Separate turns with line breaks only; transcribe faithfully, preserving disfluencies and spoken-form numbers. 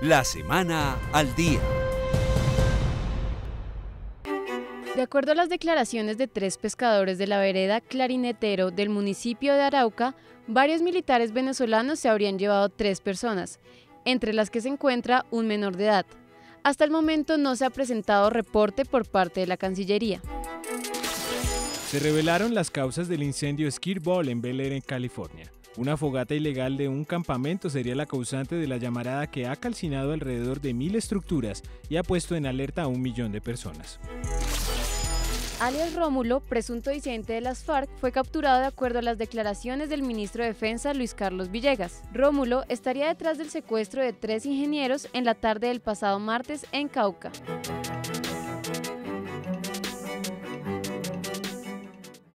La semana al día.
De acuerdo a las declaraciones de tres pescadores de la vereda Clarinetero del municipio de Arauca, varios militares venezolanos se habrían llevado tres personas, entre las que se encuentra un menor de edad. Hasta el momento no se ha presentado reporte por parte de la Cancillería.
Se revelaron las causas del incendio Ski Ball en Bel Air, en California. Una fogata ilegal de un campamento sería la causante de la llamarada que ha calcinado alrededor de mil estructuras y ha puesto en alerta a un millón de personas.
Alias Rómulo, presunto disidente de las FARC, fue capturado de acuerdo a las declaraciones del ministro de Defensa Luis Carlos Villegas. Rómulo estaría detrás del secuestro de tres ingenieros en la tarde del pasado martes en Cauca.